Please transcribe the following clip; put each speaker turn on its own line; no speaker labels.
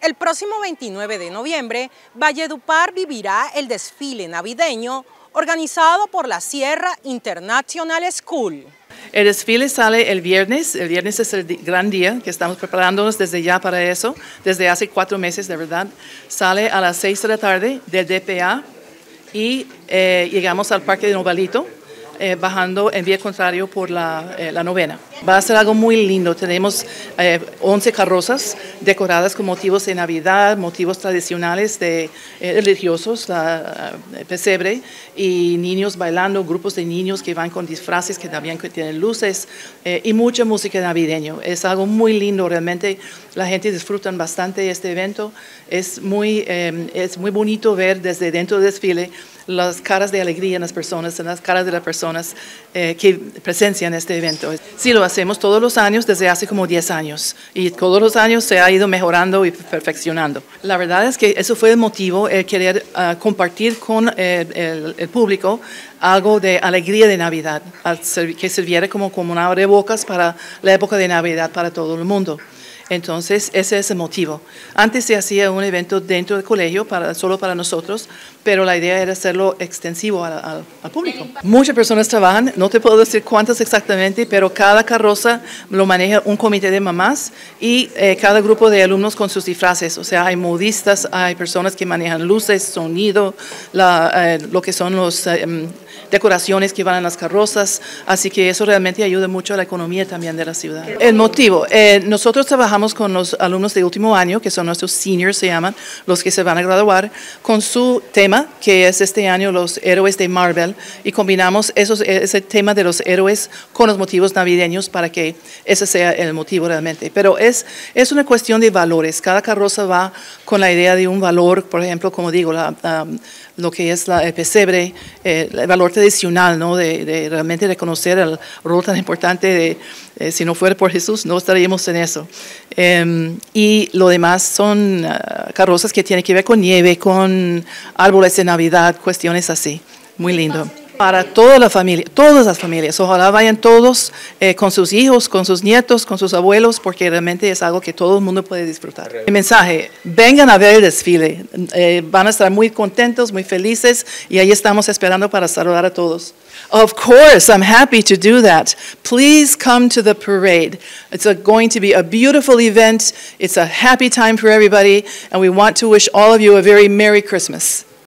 El próximo 29 de noviembre, Valledupar vivirá el desfile navideño organizado por la Sierra International School.
El desfile sale el viernes es el gran día, que estamos preparándonos desde ya para eso, desde hace 4 meses de verdad. Sale a las 6 de la tarde del DPA y llegamos al Parque de Novalito, bajando en vía contrario por la novena. Va a ser algo muy lindo. Tenemos 11 carrozas decoradas con motivos de Navidad, motivos tradicionales religiosos, pesebre, y niños bailando, grupos de niños que van con disfraces que también tienen luces y mucha música navideña. Es algo muy lindo, realmente la gente disfruta bastante este evento. Es muy bonito ver desde dentro del desfile las caras de alegría en las personas, en las caras de las personas que presencian este evento. Sí, lo hacemos todos los años desde hace como 10 años y todos los años se ha ido mejorando y perfeccionando. La verdad es que eso fue el motivo, el querer compartir con el público algo de alegría de Navidad, que sirviera como un abrebocas para la época de Navidad para todo el mundo. Entonces, ese es el motivo. Antes se hacía un evento dentro del colegio, solo para nosotros, pero la idea era hacerlo extensivo al público. Muchas personas trabajan, no te puedo decir cuántas exactamente, pero cada carroza lo maneja un comité de mamás y cada grupo de alumnos con sus disfraces. O sea, hay modistas, hay personas que manejan luces, sonido, lo que son los decoraciones que van en las carrozas, así que eso realmente ayuda mucho a la economía también de la ciudad. El motivo, nosotros trabajamos con los alumnos de último año, que son nuestros seniors, se llaman, los que se van a graduar, con su tema, que es este año los héroes de Marvel, y combinamos ese tema de los héroes con los motivos navideños para que ese sea el motivo realmente. Pero es una cuestión de valores, cada carroza va con la idea de un valor, por ejemplo, como digo, lo que es el pesebre, el valor tradicional, ¿no? de realmente reconocer el rol tan importante de, si no fuera por Jesús, no estaríamos en eso. Y lo demás son carrozas que tienen que ver con nieve, con árboles de Navidad, cuestiones así. Muy lindo. Para toda la familia, todas las familias, ojalá vayan todos con sus hijos, con sus nietos, con sus abuelos, porque realmente es algo que todo el mundo puede disfrutar. El mensaje, vengan a ver el desfile, van a estar muy contentos, muy felices, y ahí estamos esperando para saludar a todos. Of course, I'm happy to do that. Please come to the parade. It's going to be a beautiful event. It's a happy time for everybody, and we want to wish all of you a very Merry Christmas.